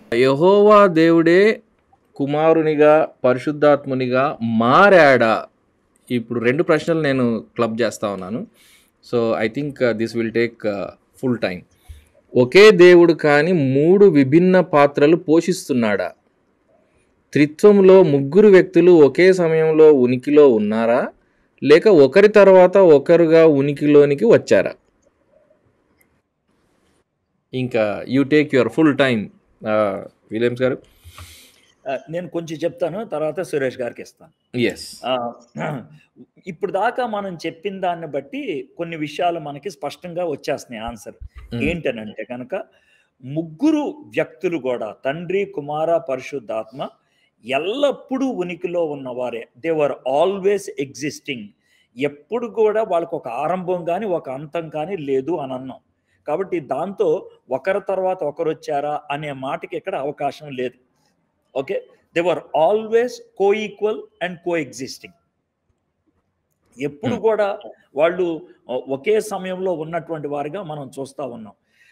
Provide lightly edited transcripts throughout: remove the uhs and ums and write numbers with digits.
యెహోవా దేవుడే కుమారునిగా పరిశుద్ధాత్మునిగా మారాడా? ఇప్పుడు 2 ప్రశ్నలు నేను క్లబ్ చేస్తా ఉన్నాను. So I think this will take full time. ఒకే దేవుడు కానీ 3 విభిన్న పాత్రలు పోషిస్తున్నాడా? త్రిత్వంలో ముగ్గురు వ్యక్తులు ఒకే సమయంలో ఉనికిలో ఉన్నారా? లేక ఒకరి తర్వాత ఒకరుగా ఉనికిలోనికి వచ్చారా? ఇంకా you take your full time Williams గారు. నేను కొంచెం చెప్తాను, తర్వాత సురేష్ గారికి ఇస్తాను. ఎస్. ఇప్పుడు దాకా మనం చెప్పిన దాన్ని బట్టి కొన్ని విషయాలు మనకి స్పష్టంగా వచ్చేస్తున్నాయి ఆన్సర్. ఏంటనంటే కనుక ముగ్గురు వ్యక్తులు కూడా తండ్రి, కుమార, పరిశుద్ధాత్మ ఎల్లప్పుడూ ఉనికిలో ఉన్నవారే. They were always existing. ఎప్పుడు కూడా వాళ్ళకు ఒక ఆరంభం కానీ ఒక అంతం కానీ లేదు అని అన్నాం. కాబట్టి దాంతో ఒకరి తర్వాత ఒకరు వచ్చారా అనే మాటకి ఇక్కడ అవకాశం లేదు. Okay, they were always co equal and co existing. ఎప్పుడు కూడా వాళ్ళు ఒకే సమయంలో ఉన్నటువంటి వారిగా మనం చూస్తూ ఉన్నాం.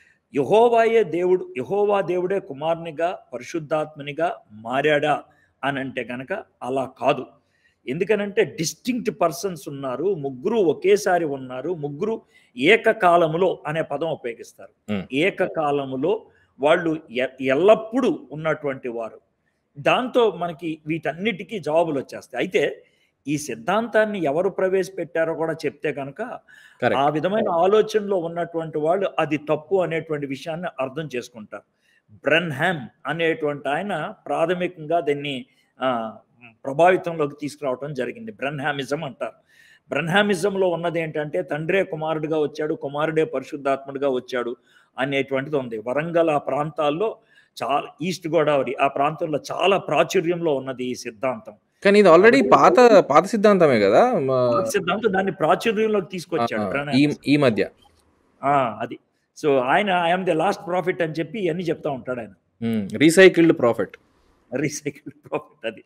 యెహోవా దేవుడే కుమారునిగా పరిశుద్ధాత్మనిగా మారాడా అని అంటే కనుక అలా కాదు. ఎందుకనంటే డిస్టింక్ట్ పర్సన్స్ ఉన్నారు, ముగ్గురు ఒకేసారి ఉన్నారు, ముగ్గురు ఏకకాలములో అనే పదం ఉపయోగిస్తారు. ఏకకాలములో వాళ్ళు ఎల్లప్పుడూ ఉన్నటువంటి వారు. దాంతో మనకి వీటన్నిటికీ జవాబులు వచ్చేస్తాయి. అయితే ఈ సిద్ధాంతాన్ని ఎవరు ప్రవేశపెట్టారో కూడా చెప్తే కనుక ఆ విధమైన ఆలోచనలో ఉన్నటువంటి వాళ్ళు అది తప్పు అనేటువంటి విషయాన్ని అర్థం చేసుకుంటారు. బ్రెన్హామ్ అనేటువంటి ఆయన ప్రాథమికంగా దీన్ని ప్రభావితంలోకి తీసుకురావడం జరిగింది. బ్రెన్హామిజం అంటారు. బ్రెన్హామిజంలో ఉన్నది ఏంటంటే తండ్రే కుమారుడిగా వచ్చాడు, కుమారుడే పరిశుద్ధాత్ముడిగా వచ్చాడు అనేటువంటిది ఉంది. వరంగల్ ఆ ప్రాంతాల్లో, చాలా ఈస్ట్ గోదావరి ఆ ప్రాంతంలో చాలా ప్రాచుర్యంలో ఉన్నది ఈ సిద్ధాంతం. కానీ ఇది ఆల్రెడీ పాత సిద్ధాంతమే కదా. సిద్ధాంతం దాన్ని ప్రాచుర్యంలోకి తీసుకొచ్చాడు ఈ మధ్య. అది. సో ఆయన ఐఎమ్ ది లాస్ట్ ప్రాఫిట్ అని చెప్పి ఇవన్నీ చెప్తా ఉంటాడు ఆయన. రీసైకిల్డ్ ప్రాఫిట్ అది.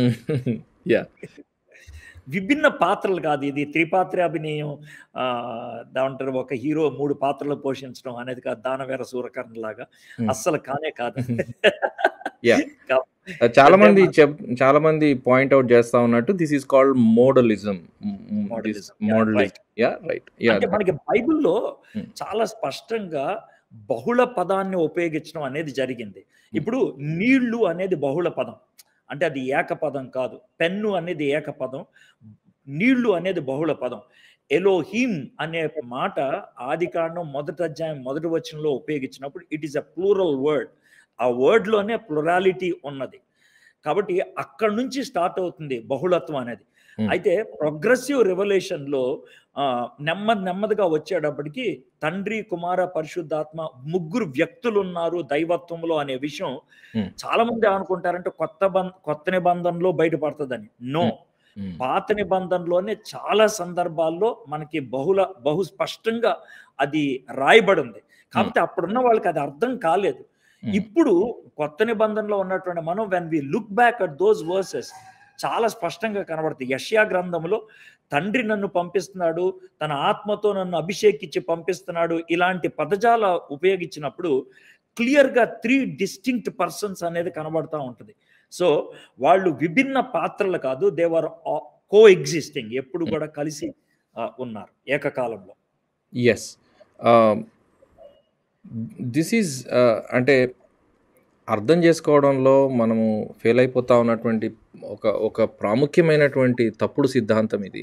విభిన్న పాత్రలు కాదు ఇది. త్రిపాత్ర అభినయం దాంటారు, ఒక హీరో 3 పాత్రలు పోషించడం అనేది కాదు. దానవేర సూరకర్ణ లాగా అస్సలు కానే కాదు. చాలా మంది పాయింట్ అవుట్ చేస్తా ఉన్నట్టు దిస్ ఈస్ కాల్డ్ మోడలిజం. అంటే మనకి బైబిల్లో చాలా స్పష్టంగా బహుళ పదాన్ని ఉపయోగించడం అనేది జరిగింది. ఇప్పుడు నీళ్లు అనేది బహుళ పదం, అంటే అది ఏకపదం కాదు. పెన్ను అనేది ఏకపదం, నీళ్లు అనేది బహుళ పదం. ఎలోహిమ్ అనే మాట ఆదికాండం 1వ అధ్యాయం 1వ వచనంలో ఉపయోగించినప్పుడు it is a plural word. ఆ వర్డ్లోనే ప్లూరాలిటీ ఉన్నది. కాబట్టి అక్కడి నుంచి స్టార్ట్ అవుతుంది బహుళత్వం అనేది. అయితే ప్రోగ్రెసివ్ రెవల్యూషన్లో నెమ్మదిగా వచ్చేటప్పటికి తండ్రి, కుమార, పరిశుద్ధాత్మ ముగ్గురు వ్యక్తులు ఉన్నారు దైవత్వంలో అనే విషయం చాలా మంది అనుకుంటారంటే కొత్త నిబంధనలో బయటపడుతుందని. నో, పాత నిబంధనలోనే చాలా సందర్భాల్లో మనకి బహు స్పష్టంగా అది రాయబడి ఉంది. కాబట్టి అప్పుడున్న వాళ్ళకి అది అర్థం కాలేదు. ఇప్పుడు కొత్త నిబంధనలో ఉన్నటువంటి మనం when we look back at those verses చాలా స్పష్టంగా కనబడుతుంది. యెషయా గ్రంథంలో తండ్రి నన్ను పంపిస్తున్నాడు, తన ఆత్మతో నన్ను అభిషేకించి పంపిస్తున్నాడు, ఇలాంటి పదజాల ఉపయోగించినప్పుడు క్లియర్గా 3 డిస్టింక్ట్ పర్సన్స్ అనేది కనబడతా ఉంటుంది. సో వాళ్ళు విభిన్న పాత్రలు కాదు, దే వర్ కో ఎగ్జిస్టింగ్, ఎప్పుడు కూడా కలిసి ఉన్నారు ఏకకాలంలో. ఎస్, దిస్ ఈజ్ అంటే అర్థం చేసుకోవడంలో మనము ఫెయిల్ అయిపోతా ఉన్నటువంటి ఒక ప్రాముఖ్యమైనటువంటి తప్పుడు సిద్ధాంతం ఇది.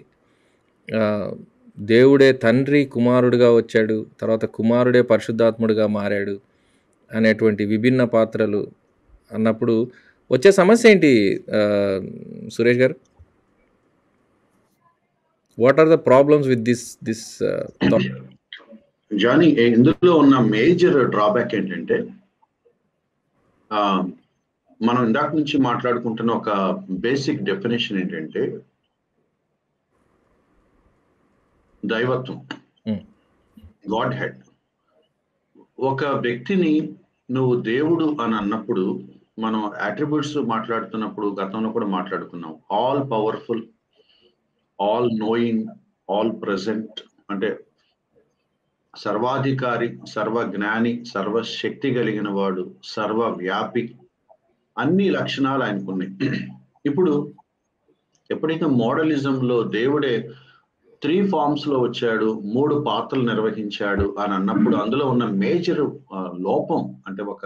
దేవుడే తండ్రి కుమారుడిగా వచ్చాడు, తర్వాత కుమారుడే పరిశుద్ధాత్ముడిగా మారాడు అనేటువంటి విభిన్న పాత్రలు అన్నప్పుడు వచ్చే సమస్య ఏంటి సురేష్ గారు? What are the problems with this Johnny? ఇందులో ఉన్న మేజర్ డ్రాబ్యాక్ ఏంటంటే మనం ఇందాక నుంచి మాట్లాడుకుంటున్న ఒక బేసిక్ డెఫినేషన్ ఏంటంటే దైవత్వం, గాడ్ హెడ్. ఒక వ్యక్తిని నువ్వు దేవుడు అని అన్నప్పుడు, మనం అట్రిబ్యూట్స్ మాట్లాడుతున్నప్పుడు గతంలో కూడా మాట్లాడుకున్నాం. All powerful, all knowing, all present, అంటే సర్వాధికారి, సర్వజ్ఞాని, సర్వశక్తి కలిగిన వాడు, సర్వవ్యాపి, అన్ని లక్షణాలు ఆయనకున్నాయి. ఇప్పుడు ఎప్పుడైతే మోడలిజంలో దేవుడే 3 ఫార్మ్స్ లో వచ్చాడు, 3 పాత్రలు నిర్వహించాడు అని అన్నప్పుడు అందులో ఉన్న మేజర్ లోపం అంటే ఒక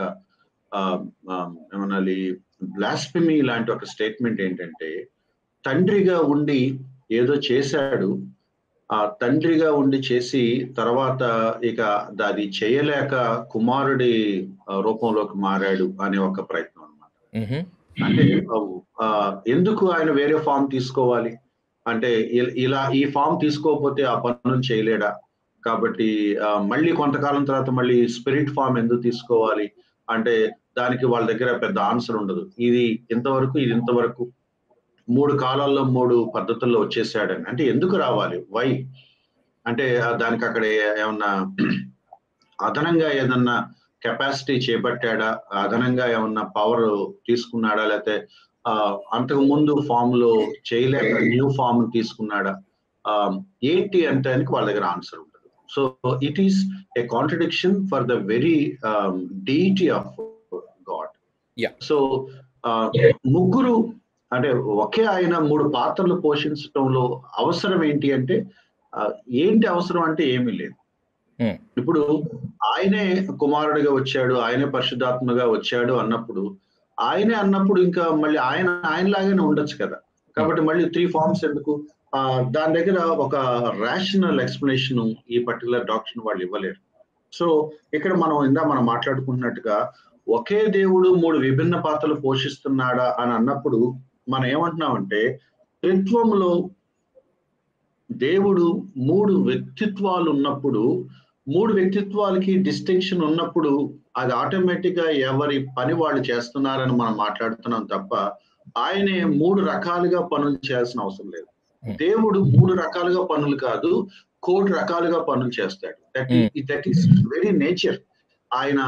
ఏమనాలి బ్లాస్ఫెమీ లాంటి ఒక స్టేట్మెంట్ ఏంటంటే, తండ్రిగా ఉండి ఏదో చేశాడు, ఆ తండ్రిగా ఉండి చేసి తర్వాత ఇక అది చేయలేక కుమారుడి రూపంలోకి మారాడు అనే ఒక ప్రయత్నం అన్నమాట. అంటే ఎందుకు ఆయన వేరే ఫామ్ తీసుకోవాలి అంటే, ఇలా ఈ ఫామ్ తీసుకోకపోతే ఆ పనులు చేయలేడా, కాబట్టి మళ్ళీ కొంతకాలం తర్వాత మళ్ళీ స్పిరిట్ ఫామ్ ఎందుకు తీసుకోవాలి అంటే దానికి వాళ్ళ దగ్గర పెద్ద ఆన్సర్ ఉండదు. ఇది ఇంతవరకు 3 కాలాల్లో 3 పద్ధతుల్లో వచ్చేసాడని. అంటే ఎందుకు రావాలి, వై అంటే దానికి అక్కడ ఏమన్నా అదనంగా ఏదన్నా కెపాసిటీ చేపట్టాడా, అదనంగా ఏమన్నా పవర్ తీసుకున్నాడా, లేకపోతే అంతకు ముందు ఫామ్ లో చేయలేక న్యూ ఫామ్ తీసుకున్నాడా, ఏంటి అంటే వాళ్ళ దగ్గర ఆన్సర్ ఉండదు. So it is a contradiction for the very deity of God. సో ముగ్గురు అంటే ఒకే ఆయన 3 పాత్రలు పోషించడంలో అవసరం ఏంటి అంటే, ఏంటి అవసరం అంటే ఏమీ లేదు. ఇప్పుడు ఆయనే కుమారుడిగా వచ్చాడు, ఆయనే పరిశుద్ధాత్మగా వచ్చాడు అన్నప్పుడు ఇంకా మళ్ళీ ఆయనలాగానే ఉండొచ్చు కదా. కాబట్టి మళ్ళీ 3 ఫార్మ్స్ ఎందుకు? దాని దగ్గర ఒక రేషనల్ ఎక్స్ప్లెనేషన్ ఈ పర్టికులర్ డాక్టర్ వాళ్ళు ఇవ్వలేరు. సో ఇక్కడ మనం మాట్లాడుకున్నట్టుగా ఒకే దేవుడు 3 విభిన్న పాత్రలు పోషిస్తున్నాడా అని అన్నప్పుడు మనం ఏమంటున్నామంటే, త్రిత్వంలో దేవుడు 3 వ్యక్తిత్వాలు ఉన్నప్పుడు, 3 వ్యక్తిత్వాలకి డిస్టింక్షన్ ఉన్నప్పుడు అది ఆటోమేటిక్ గా ఎవరి పని వాళ్ళు చేస్తున్నారని మనం మాట్లాడుతున్నాం తప్ప, ఆయనే 3 రకాలుగా పనులు చేయాల్సిన అవసరం లేదు. దేవుడు 3 రకాలుగా పనులు కాదు, 1,000,000 రకాలుగా పనులు చేస్తాడు. That is very nature. ఆయన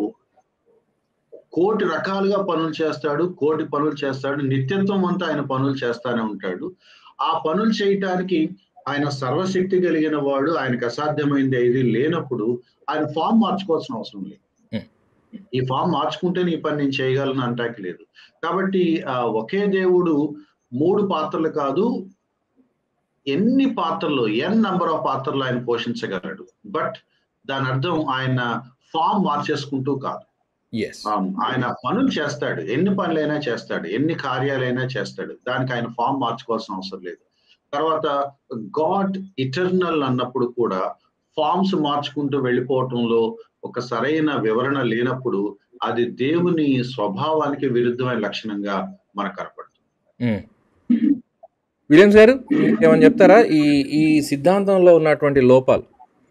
1,000,000 రకాలుగా పనులు చేస్తాడు, 1,000,000 పనులు చేస్తాడు. నిత్యత్వం అంతా ఆయన పనులు చేస్తానే ఉంటాడు. ఆ పనులు చేయటానికి ఆయన సర్వశక్తి కలిగిన వాడు, ఆయనకు అసాధ్యమైంది ఏది లేనప్పుడు ఆయన ఫామ్ మార్చుకోవాల్సిన అవసరం లేదు. ఈ ఫామ్ మార్చుకుంటేనే ఈ పని నేను చేయగలను అంటాకి లేదు. కాబట్టి ఒకే దేవుడు 3 పాత్రలు కాదు, ఎన్ని పాత్రలు, నంబర్ ఆఫ్ పాత్రలు ఆయన పోషించగలడు. బట్ దాని అర్థం ఆయన ఫామ్ మార్చేసుకుంటూ కాదు. ఆయన పనులు చేస్తాడు, ఎన్ని పనులైనా చేస్తాడు, ఎన్ని కార్యాలైనా చేస్తాడు. దానికి ఆయన ఫామ్ మార్చుకోవాల్సిన అవసరం లేదు. తర్వాత గాడ్ ఇటర్నల్ అన్నప్పుడు కూడా ఫార్మ్స్ మార్చుకుంటూ వెళ్ళిపోవటంలో ఒక సరైన వివరణ లేనప్పుడు అది దేవుని స్వభావానికి విరుద్ధమైన లక్షణంగా మనకు కనపడుతుంది. విలియమ్స్ గారు ఏమని చెప్తారా ఈ సిద్ధాంతంలో ఉన్నటువంటి లోపాలు?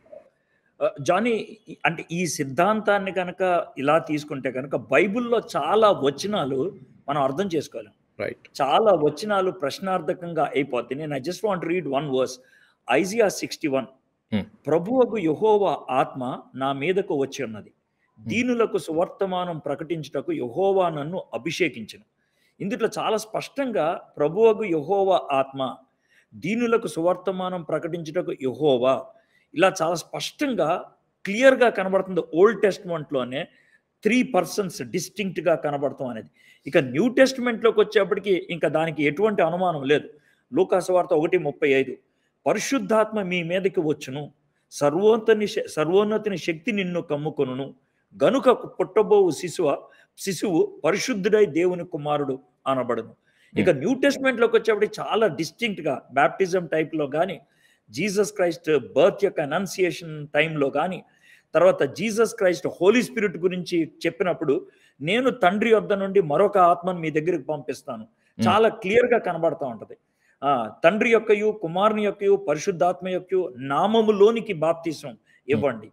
జానీ, అంటే ఈ సిద్ధాంతాన్ని కనుక ఇలా తీసుకుంటే కనుక బైబిల్లో చాలా వచనాలు మనం అర్థం చేసుకోవాలి. చాలా వచనాలు ప్రశ్నార్థకంగా అయిపోతాయి. నేను I just want read 1 verse. Isaiah 61. ప్రభువగు యెహోవా ఆత్మ నా మీదకు వచ్చి ఉన్నది, దీనులకు సువర్తమానం ప్రకటించుటకు యెహోవా నన్ను అభిషేకించెను. ఇందులో చాలా స్పష్టంగా ప్రభువగు యెహోవా ఆత్మ, దీనులకు సువర్తమానం ప్రకటించుటకు యెహోవా, ఇలా చాలా స్పష్టంగా క్లియర్గా కనబడుతుంది. ఓల్డ్ టెస్ట్మెంట్లోనే 3 persons డిస్టింక్ట్గా కనబడతాం అనేది. ఇక న్యూ టెస్ట్మెంట్లోకి వచ్చేప్పటికి ఇంకా దానికి ఎటువంటి అనుమానం లేదు. లూకా సువార్త 1:35, పరిశుద్ధాత్మ మీ మీదకి వచ్చును, సర్వోన్నతిని శక్తి నిన్ను కమ్ముకొనును, గనుక పుట్టబోవు శిశువు పరిశుద్ధుడై దేవుని కుమారుడు అనబడును. ఇక న్యూ టెస్ట్మెంట్లోకి వచ్చేప్పటికి చాలా డిస్టింక్ట్గా బ్యాప్టిజం టైప్లో కానీ, జీసస్ క్రైస్ట్ బర్త్ యొక్క అనౌన్సియేషన్ టైంలో కానీ, తర్వాత జీసస్ క్రైస్ట్ హోలీ స్పిరిట్ గురించి చెప్పినప్పుడు నేను తండ్రి వద్ద నుండి మరొక ఆత్మను మీ దగ్గరికి పంపిస్తాను, చాలా క్లియర్గా కనబడతా ఉంటది. తండ్రి యొక్కయు, కుమారుని యొక్కయు, పరిశుద్ధాత్మ యొక్కయు నామములోనికి బాప్తిసం ఇవ్వండి.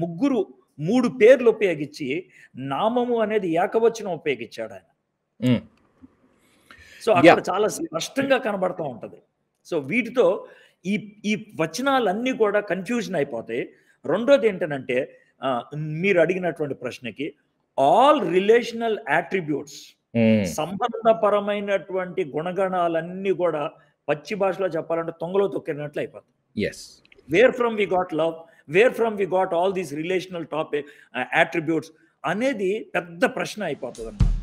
3 పేర్లు ఉపయోగించి నామము అనేది ఏకవచనం ఉపయోగించాడు ఆయన. సో అక్కడ చాలా స్పష్టంగా కనబడతా ఉంటది. సో వీటితో ఈ వచనాలన్నీ కూడా కన్ఫ్యూజన్ అయిపోతాయి. రెండోది ఏంటంటే, మీరు అడిగినటువంటి ప్రశ్నకి ఆల్ రిలేషనల్ అట్రిబ్యూట్స్, సంబంధపరమైనటువంటి గుణగణాలన్నీ కూడా పచ్చి భాషలో చెప్పాలంటే తొంగలో తొక్కినట్లు అయిపోతాయి. Where from we got love, where from we got all these relational topic attributes అనేది పెద్ద ప్రశ్న అయిపోతుంది అన్నమాట.